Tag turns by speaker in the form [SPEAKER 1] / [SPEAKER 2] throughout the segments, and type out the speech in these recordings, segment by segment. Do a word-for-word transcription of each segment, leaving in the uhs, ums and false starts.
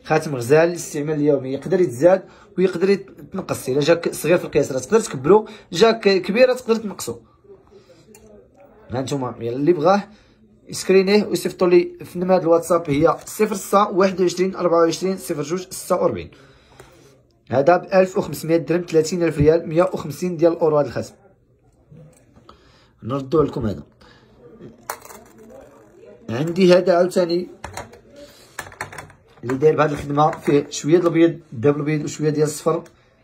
[SPEAKER 1] خاتم غزال للاستعمال اليومي، يقدر يتزاد ويقدر يتنقص. الا جاك صغير في القياس راه تقدر تكبرو، جاك كبير راه تقدر تنقصو. ها نتوما اللي بغاه يسكرينيه ويصيفطو لي في نمرة الواتساب هي صفر ستة واحد وعشرين أربعة وعشرين صفر جوج ستة وربعين. هذا ب ألف وخمسمية درهم، ثلاثين ألف ريال، مية وخمسين ديال الأورو. هذا الخاتم نردو لكم. هذا عندي هذا عاوتاني اللي داير بهاد الخدمه، فيه شويه د الابيض، الذهب الابيض وشويه ديال الصفر.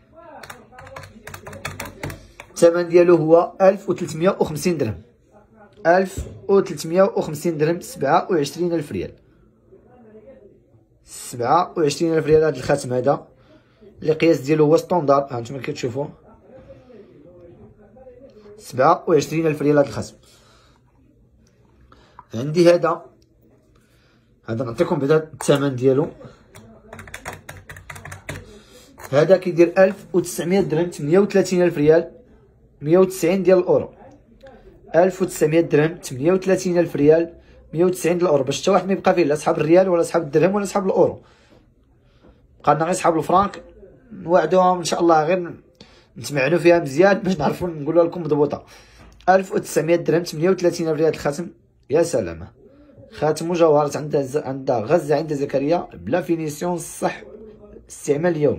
[SPEAKER 1] الثمن ديالو هو ألف وثلاثمية وخمسين درهم، ألف وثلاثمية وخمسين درهم، سبعة وعشرين ألف ريال، سبعة وعشرين ألف ريال. هذا الخاتم هذا اللي القياس ديالو هو ستوندار، ها نتوما كتشوفوا سبعة وعشرين ألف ريال. هذا الخاتم عندي هذا هذا نعطيكم بعدا الثمن ديالو. هذا كيدير ألف وتسعمية درهم، ثمانية وثلاثين ألف ريال، مية وتسعين ديال الأورو. ألف وتسعمية درهم، ثمانية وثلاثين ألف ريال، مية وتسعين ديال الأورو، باش حتى واحد ما يبقى فيه لا صحاب الريال ولا صحاب الدرهم ولا صحاب الأورو. بقى لنا غير صحاب الفرانك، نوعدوهم إن شاء الله غير نتمعنوا فيها مزيان باش نعرفوا نقولوا لكم مضبوطة. ألف وتسعمية درهم، ثمانية وثلاثين ألف ريال. الخاتم يا سلامة، خاتم مجوهرات عندها عندها غزة عند زكريا بلا فينيسيون، صح استعمال اليوم.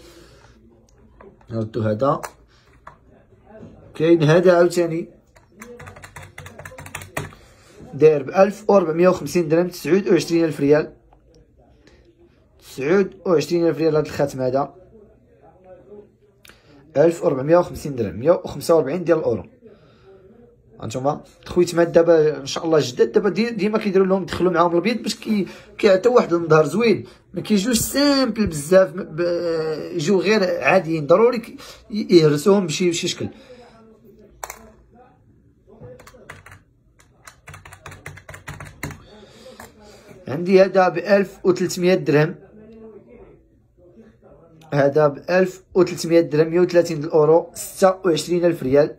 [SPEAKER 1] نردو هذا. كاين هذا عاوتاني داير بألف وربعمية وخمسين درهم، تسعود وعشرين ألف ريال، تسعود وعشرين ألف ريال. هذا الخاتم هذا ألف وربعمية وخمسين درهم، مية وخمسة وربعين ديال الأورو. هانتوما خويتمات دابا ان شاء الله جداد دابا دي ديما كيديروا لهم يدخلوا معاهم الابيض باش كي كيعطيو واحد المظهر زوين، ما كيجيوش سامبل بزاف، يجيو غير عاديين، ضروري يهرسوهم بشي بشي شكل. عندي هذا ب ألف وثلاثمية درهم، هذا ب ألف وثلاثمية درهم، مية وثلاثين ديال الأورو، ستة وعشرين ألف ريال.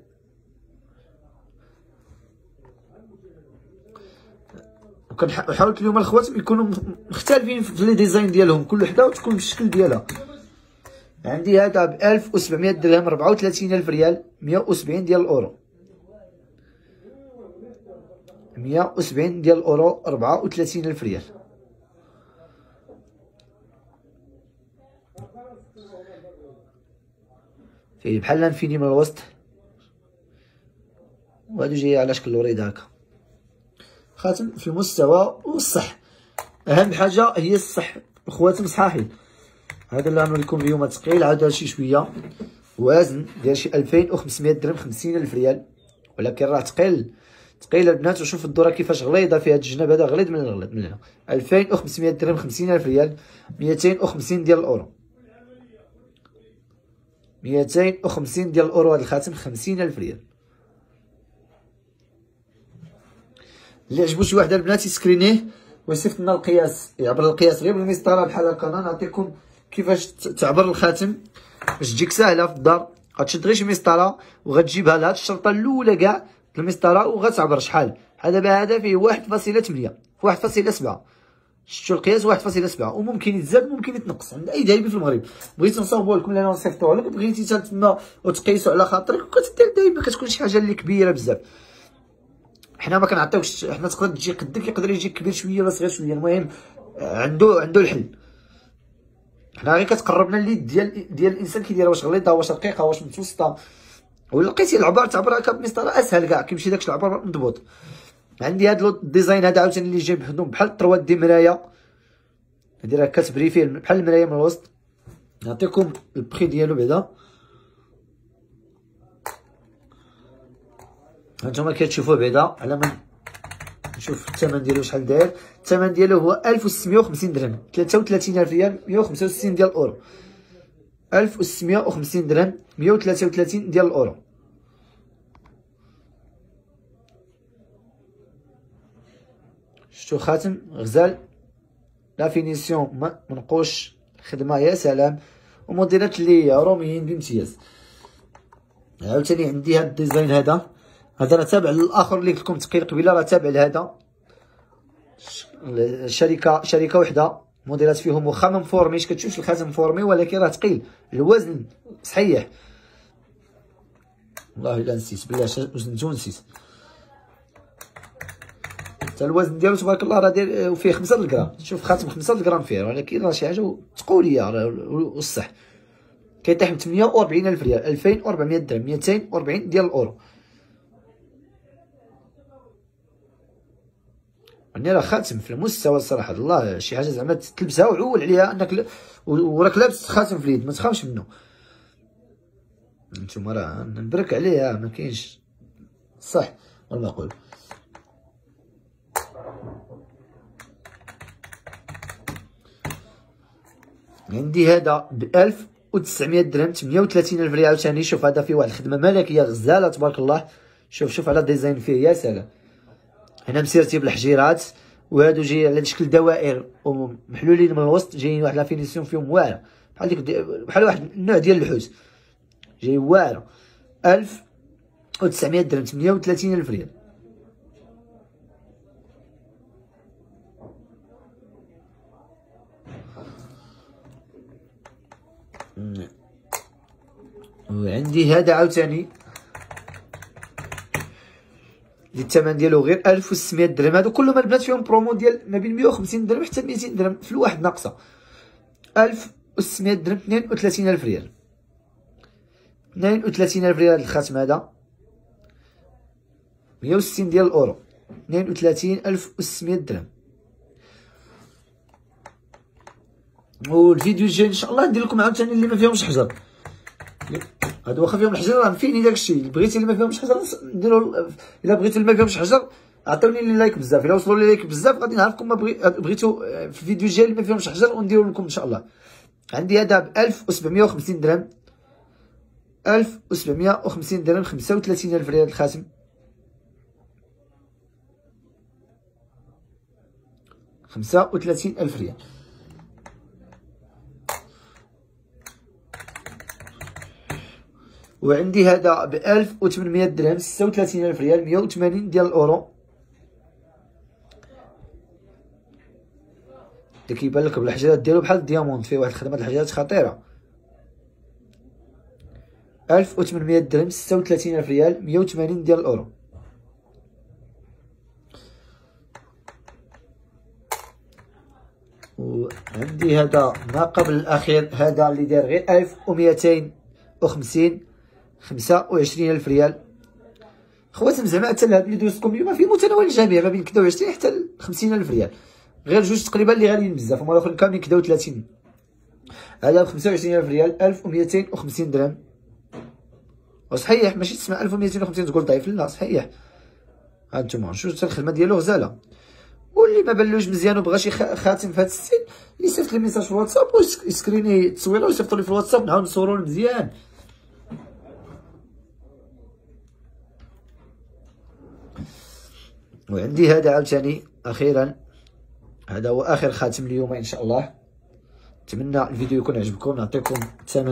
[SPEAKER 1] وحاولت اليوم الخواتم يكونوا مختلفين في لي ديزاين ديالهم، كل وحده وتكون بالشكل ديالها. عندي هذا ب ألف وسبعمية درهم، أربعة وثلاثين ألف ريال، مية وسبعين ديال الأورو، مية وسبعين ديال الأورو، أربعة وثلاثين ألف ريال. فيه بحال انفيني من الوسط، وهادو جاي على شكل الوريد هكا. خاتم في المستوى والصح، اهم حاجه هي الصح. الخواتم صحاحين. هذا اللي غنوريكم اليوم ثقيل عاد شي شويه، وزن ديال شي ألفين وخمسمية درهم، خمسين ألف ريال، ولكن راه ثقيل ثقيل البنات. وشوف الذره كيفاش غليظه في هذا الجناب، هذا غليظ من الغليظ من هنا. ألفين وخمسمية درهم، خمسين ألف ريال، ميتين وخمسين ديال الأورو، ميتين وخمسين ديال الأورو. هذا الخاتم خمسين ألف ريال. اللي عجبو شي واحد البنات يسكرينيه ويصيفط لنا القياس، يعبر القياس غير بالمسطره بحال هكا. نعطيكم كيفاش تعبر الخاتم باش تجيك ساهله في الدار. غتشد غير شي مسطره وغتجيبها لهاد الشرطه الاولى كاع المسطره وغتعبر شحال. هذا دابا هذا فيه واحد فاصلة ثمانية في واحد فاصلة سبعة، شفتوا القياس واحد فاصلة سبعة، وممكن يتزاد وممكن يتنقص عند اي دايبي في المغرب. بغيتي نصاوبوا لكم لنا نصيفطوها لك، بغيتي حتى تما وتقيسوا على خاطرك وكتدير دايما كتكون شي حاجه اللي كبيره بزاف. حنا ما كنعطيوش، حنا تقدر تجي قدك، يقدر يجي كبير شويه ولا صغير شويه، المهم عنده عنده الحل. حنا غير كتقربنا اليد ديال ديال الانسان كيديرها، واش غليظه واش رقيقه واش متوسطه. ولا لقيتي العبار تعبر هكا بمسطره اسهل كاع، كيمشي داكشي العبار مضبوط. عندي هاد الديزاين هذا عاوتاني اللي جاي بحدهم بحال الطروات دي مرايه، ندير هكا تبري فيه بحال المرايه من الوسط. نعطيكم البخي ديالو بعدا، هانتوما كتشوفوه بعدا على من نشوف الثمن ديالو شحال داير. الثمن ديالو هو ألف وستمية وخمسين درهم، ثلاثة وثلاثين ألف ريال، مية وخمسة وستين ديال الأورو. ألف وستمية وخمسين درهم، مية وثلاثة وثلاثين ديال الأورو. شفتو خاتم غزال، لا فينيسيون منقوش، الخدمه يا سلام، وموديلات اللي روميين بامتياز. عاوتاني عندي هاد الديزاين هذا، هذا راه تابع للاخر اللي قلت لكم ثقيل قبيله، راه تابع لهذا. شركه شركه وحده موديلات فيهم واخا ما مفورميش، كتشوفش الخاتم مفورمي ولكن راه ثقيل، الوزن صحيح. والله الا نسيت بالله وزنتو نسيت. حتى الوزن ديالو تبارك الله راه داير فيه خمسة غرام. شوف خاتم خمسة غرام فيه، ولكن راه شي حاجه ثقوليه والصح. كيطيح ب ثمانية وأربعين ألف ريال، ألفين وأربعمية درهم، مئتين وأربعين ديال الاورو. يعني راه خاتم في المستوى الصراحه الله، شي حاجه زعما تلبسها وعول عليها انك وراك لابس خاتم في اليد، ما تخافش منه. نتوما راه نبرك عليها ما كاينش صح ولا نقول. عندي هذا ب ألف وتسعمية درهم، ثمانية وثلاثين ألف ريال عاوتاني. شوف هذا فيه واحد الخدمه ملكيه غزاله تبارك الله. شوف شوف على ديزاين فيه يا سلام. هنا مسيرتي بالحجيرات، وهادو جاي على شكل دوائر ومحلولين من الوسط، جايين واحد لافينيسيون فيهم واعره بحال ديك بحال واحد النوع ديال الحوت، جاي واعره. ألف وتسعمية درهم، ثمانية وثلاثين ألف ريال. وعندي هذا عاوتاني اللي الثمن ديالو غير ألف وستمية درهم. هادو كلهم البنات فيهم برومو ديال ما بين مية وخمسين درهم حتى مئتين درهم في الواحد ناقصه. ألف وستمية درهم، اثنين وثلاثين ألف ريال. اثنين وثلاثين ألف ريال هاد الخاتم هذا، مية وستين ديال الاورو، اثنين وثلاثين ألف وستمية درهم. والفيديو الجاي ان شاء الله ندير لكم عاوتاني اللي ما فيهمش حجر. هادو واخا فيهم الحجر راه فيني داكشي، اللي بغيتي اللي ما فيهمش حجر نديرو. الا بغيتو اللي ما فيهمش حجر عطيوني لي لايك بزاف، الا وصلوا لي لايك بزاف غادي نعرفكم ما بغيتو في الفيديو الجاي اللي ما فيهمش حجر ونديرو لكم ان شاء الله. عندي هذا ب ألف وسبعمية وخمسين درهم، ألف وسبعمية وخمسين درهم، خمسة وثلاثين ألف ريال الخاتم. خمسة وثلاثين ألف ريال. وعندي هذا ب ألف وثمنمية درهم، ستة وثلاثين ألف ريال، مية وثمانين ديال الاورو. اللي كيبان لك بالحجرات ديالو بحال الدياموند، فيه واحد الخدمه د الحجرات خطيره. ألف وثمنمية درهم، ستة وثلاثين ألف ريال، مية وثمانين ديال الاورو. وعندي هذا ما قبل الاخير، هذا اللي داير غير ألف ومئتين وخمسين، خمسة وعشرين ألف ريال. خواتم زعما حتى هاد اللي دوزتكم اليوم في متناول الجميع، ما بين كدا وعشرين حتى خمسين ألف ريال، غير جوج تقريبا اللي غاليين بزاف، هما الاخرين كاملين كدا وثلاثين. هذا ب خمسة وعشرين ألف ريال، ألف ومئتين وخمسين درهم. وصحيح ماشي تسمع ألف ومئتين وخمسين تقول ضعيف، لا صحيح. هانتوما شوف حتى الخدمه ديالو غزاله. واللي ما بانلوش مزيان وبغى شي خاتم في هاد السن يصيفط لي ميساج في الواتساب ويسكريني التصويره ويصيفطو لي في الواتساب نعاود نصورو مزيان. وعندي هذا عاوتاني اخيرا، هذا هو اخر خاتم اليوم ان شاء الله. نتمنى الفيديو يكون عجبكم، نعطيكم الثمن